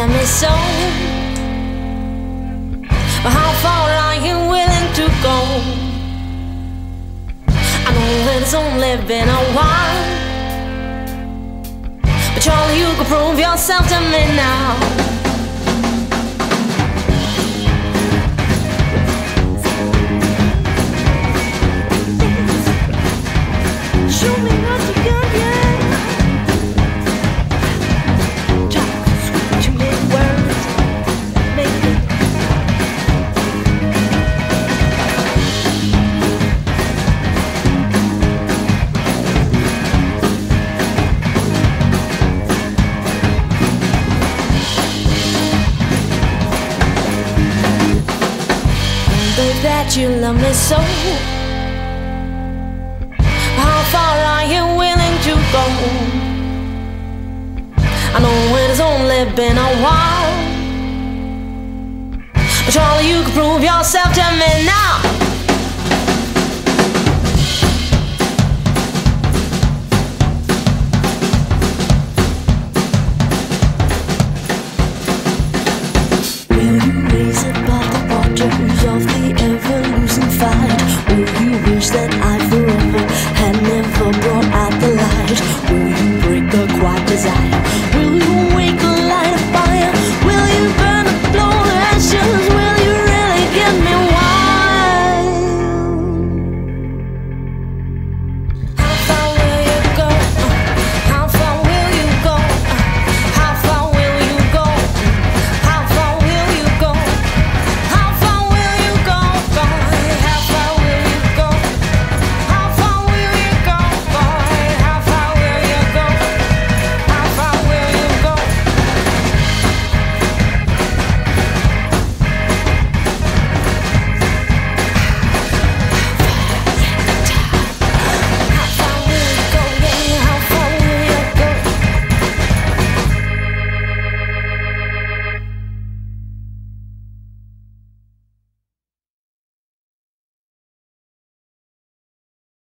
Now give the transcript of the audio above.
love me so. But how far are you willing to go? I know it's only been a while, but surely you can prove yourself to me now. Show me what you got, yeah. Talk sweet to me words, maybe. Babe, that you love me so. How far are you willing to go? I know it has only been a while, but surely you can prove yourself to me now. Will you raise above the waters of the ever-losing fight? Will you wish that I